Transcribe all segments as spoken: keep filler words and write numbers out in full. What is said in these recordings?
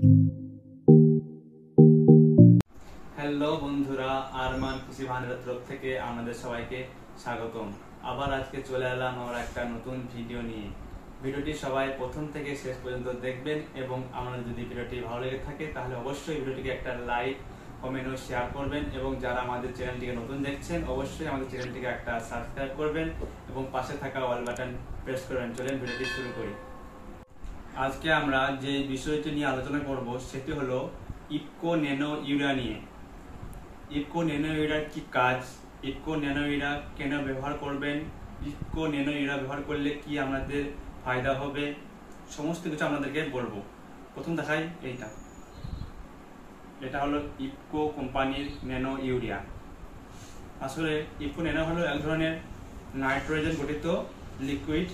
Hello বন্ধুরা, আরমান কৃষি ভান্ডারের তরফ থেকে আমাদের সবাইকে স্বাগতম। আবার আজকে চলে এলাম আমরা একটা নতুন ভিডিও নিয়ে। ভিডিওটি সবাই প্রথম থেকে শেষ পর্যন্ত দেখবেন এবং আমাদের যদি ভিডিওটি ভালো লেগে থাকে তাহলে অবশ্যই ভিডিওটিকে একটা লাইক, কমেন্ট ও শেয়ার করবেন এবং যারা আমাদের চ্যানেলটিকে নতুন দেখছেন অবশ্যই আমাদের চ্যানেলটিকে একটা সাবস্ক্রাইব করবেন এবং পাশে থাকা অল বাটন প্রেস করবেন। চলেন ভিডিওটি শুরু করি। আজকে আমরা যে বিষয়টি নিয়ে আলোচনা করব সেটি হলো ইফকো ন্যানো ইউরিয়া নিয়ে। ইফকো ন্যানো ইউরিয়ার কি কাজ, ইফকো ন্যানো ইউরিয়া কেন ব্যবহার করবেন, ইফকো ন্যানো ইউরিয়া ব্যবহার করলে কি আমাদের ফায়দা হবে, সমস্ত কিছু আপনাদেরকে বলবো। প্রথম দেখাই এইটা, এটা হলো ইফকো কোম্পানির ন্যানো ইউরিয়া। আসলে ইফকো ন্যানো হলো এক ধরনের নাইট্রোজেন গঠিত লিকুইড।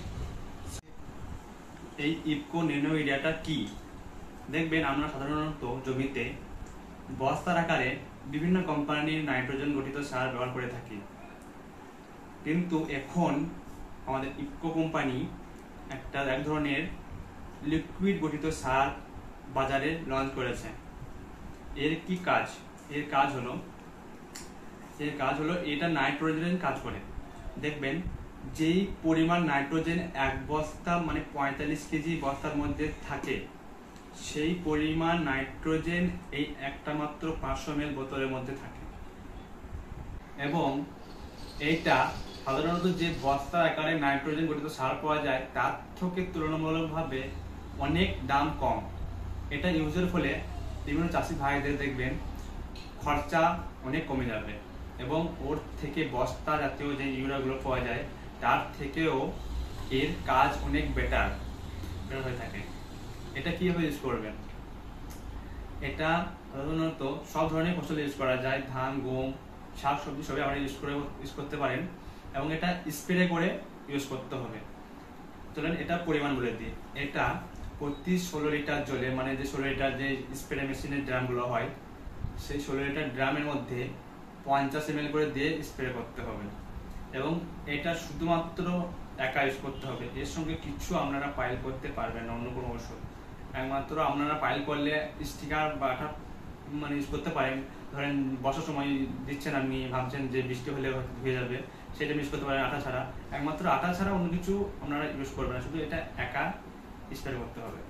এই ইফকো ন্যানো ইউরিয়াটা কি দেখবেন, আমরা সাধারণত জমিতে বস্তার আকারে বিভিন্ন কোম্পানির নাইট্রোজেন গঠিত সার ব্যবহার করে থাকি, কিন্তু এখন আমাদের ইফকো কোম্পানি একটা এক ধরনের লিকুইড গঠিত সার বাজারে লঞ্চ করেছে। এর কি কাজ? এর কাজ হলো এর কাজ হলো এটা নাইট্রোজেন কাজ করে। দেখবেন যেই পরিমাণ নাইট্রোজেন এক বস্তা মানে পঁয়তাল্লিশ কেজি বস্তার মধ্যে থাকে, সেই পরিমাণ নাইট্রোজেন এই একটা মাত্র পাঁচশো এম এল বোতলের মধ্যে থাকে এবং এইটা সাধারণত যে বস্তার আকারে নাইট্রোজেন গঠিত সার পাওয়া যায় তার থেকে তুলনামূলকভাবে অনেক দাম কম। এটা ইউজের ফলে বিভিন্ন চাষি ভাইদের দেখবেন খরচা অনেক কমে যাবে এবং ওর থেকে বস্তা জাতীয় যে ইউরিয়াগুলো পাওয়া যায় তার থেকেও এর কাজ অনেক বেটার হয়ে থাকে। এটা কিভাবে ইউজ করবেন? এটা সাধারণত সব ধরনের ফসল ইউজ করা যায়, ধান, গম, শাক সবজি সবই আমরা ইউজ করে ইউজ করতে পারেন এবং এটা স্প্রে করে ইউজ করতে হবে। চলেন এটা পরিমাণ বলে দিই। এটা প্রতি ষোলো লিটার জলে, মানে যে ষোলো লিটার যে স্প্রে মেশিনের ড্রামগুলো হয় সেই ষোলো লিটার ড্রামের মধ্যে পঞ্চাশ এম এল করে দিয়ে স্প্রে করতে হবে এবং এটা শুধুমাত্র একা ইউজ করতে হবে। এর সঙ্গে কিছু আপনারা পাইল করতে পারবেন না, অন্য কোনো ওষুধ। একমাত্র আপনারা পাইল করলে স্টিকার বা আঠা মানে ইউজ করতে পারেন। ধরেন বর্ষার সময় দিচ্ছেন, আপনি ভাবছেন যে বৃষ্টি হলে হয়ে যাবে, সেটা ইউজ করতে পারেন আঠা ছাড়া। একমাত্র আঠা ছাড়া অন্য কিছু আপনারা ইউজ করবেন না, শুধু এটা একা স্প্রে করতে হবে।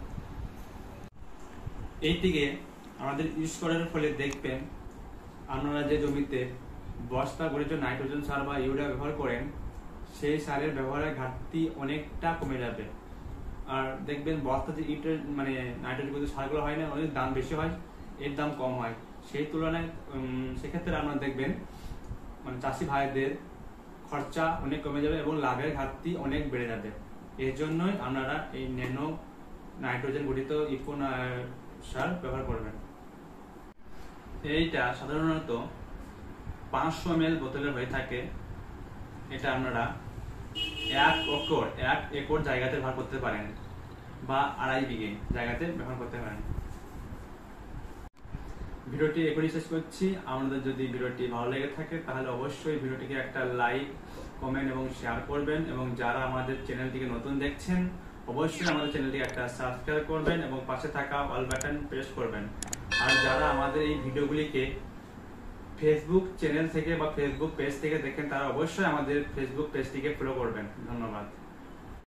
এই দিকে আমাদের ইউজ করার ফলে দেখবেন আপনারা যে জমিতে বস্তা গঠিত নাইট্রোজেন সার বা ইউরিয়া ব্যবহার করেন সেই সারের ব্যবহারের ঘাটতি অনেকটা কমে যাবে। আর দেখবেন বস্তা যে ইউরিয়া মানে নাইট্রোজেন গঠিত সারগুলো হয় না, অনেক দাম বেশি হয়, এর দাম কম হয়। সেই তুলনায় সেক্ষেত্রে আপনারা দেখবেন মানে চাষি ভাইদের খরচা অনেক কমে যাবে এবং লাভের ঘাটতি অনেক বেড়ে যাবে। এর জন্যই আপনারা এই ন্যানো নাইট্রোজেন গঠিত ইফকো সার ব্যবহার করবেন। এইটা সাধারণত পাঁচশো এম এল বোতলের হয়ে থাকে। এটা আপনারা এক একর এক একর জায়গাতে ব্যবহার করতে পারেন বা আড়াই বিঘে জায়গাতে ব্যবহার করতে পারেন। ভিডিওটি এখনই শেষ করছি। আমাদের যদি ভিডিওটি ভালো লেগে থাকে তাহলে অবশ্যই ভিডিওটিকে একটা লাইক, কমেন্ট এবং শেয়ার করবেন এবং যারা আমাদের চ্যানেলটিকে নতুন দেখছেন অবশ্যই আমাদের চ্যানেলটিকে একটা সাবস্ক্রাইব করবেন এবং পাশে থাকা অল বাটন প্রেস করবেন। আর যারা আমাদের এই ভিডিওগুলিকে ফেসবুক চ্যানেল থেকে বা ফেসবুক পেজ থেকে দেখেন তারা অবশ্যই আমাদের ফেসবুক পেজটিকে ফলো করবেন। ধন্যবাদ।